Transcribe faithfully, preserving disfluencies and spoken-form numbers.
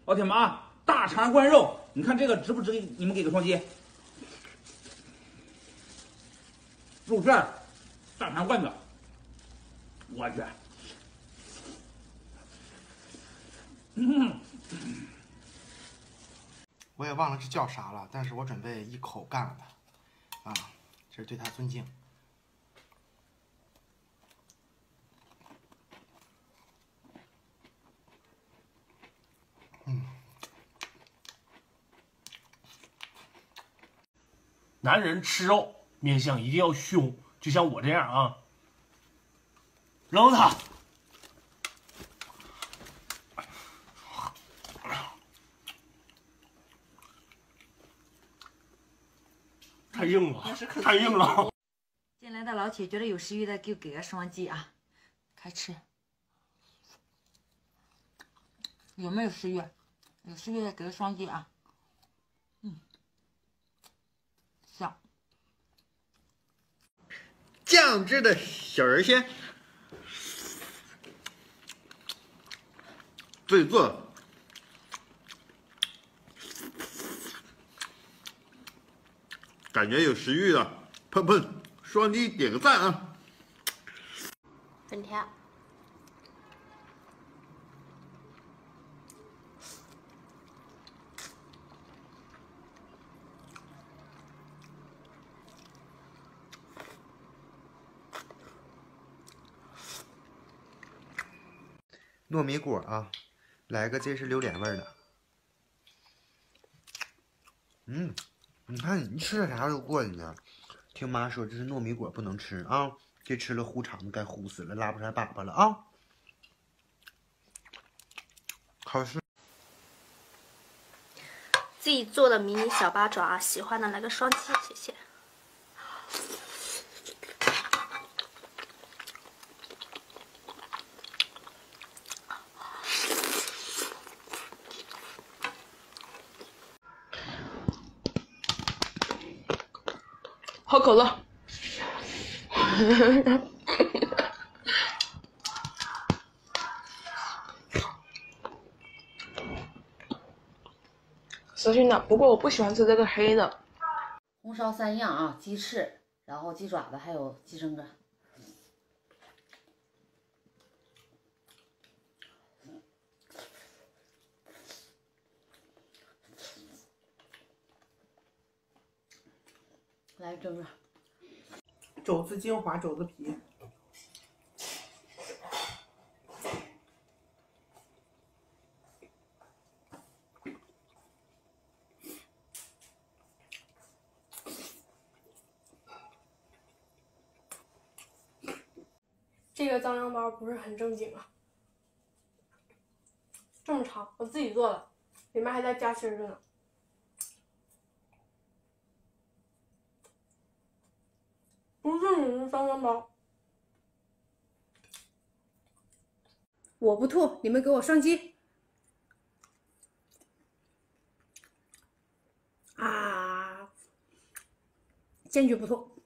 老铁们啊，大肠灌肉，你看这个值不值？你们给个双击。肉片，大肠罐子，我去，嗯， 我也忘了这叫啥了，但是我准备一口干了它，啊，这是对他尊敬。嗯。 男人吃肉面相一定要凶，就像我这样啊，扔它。太硬了，太硬了。 进来的老铁觉得有食欲的，就给个双击啊，开吃。有没有食欲？有食欲的给个双击啊。嗯。 香， 酱汁的小人鲜，自己做的，感觉有食欲了，喷喷，双击点个赞啊！ 很甜。 糯米果啊，来个这是榴莲味儿的。嗯，你看你吃点啥都过瘾呢。听妈说这是糯米果不能吃啊，这吃了糊肠子该糊死了，拉不出来粑粑了啊。好吃。 自己做的迷你小八爪，喜欢的来个双击，谢谢。 好渴了。死心的，不过我不喜欢吃这个黑的。 红烧三样啊，鸡翅，然后鸡爪子，还有鸡胗子。来蒸着。 肘子精华，肘子皮。 这个脏羊包不是很正经啊，这么长，我自己做的，里面还带夹心的呢。 不是你的脏羊包， 我不吐，你们给我双击啊！坚决不吐。